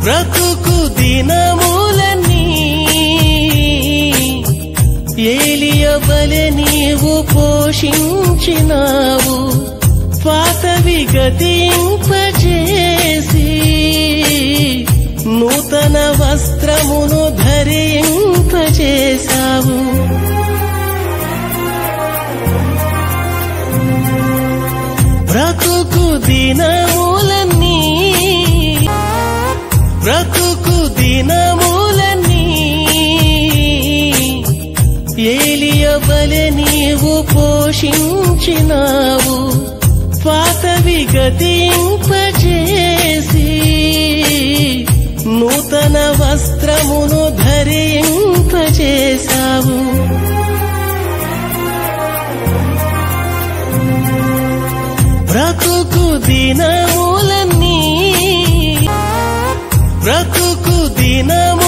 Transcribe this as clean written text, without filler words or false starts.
బ్రతుకు దినములన్నీ ఏలియవలె నీవు పోషించినావు. పాతవి గతింపజేసి నూతన వస్త్రమును ధరింపజేశావు. బ్రతుకు దినములన్నీ ఏలియవలె నీవు పోషించినావు. పాతవి గతింపజేసి నూతన వస్త్రమును ధరింపజేశావు. బ్రతుకు దినములన్నీ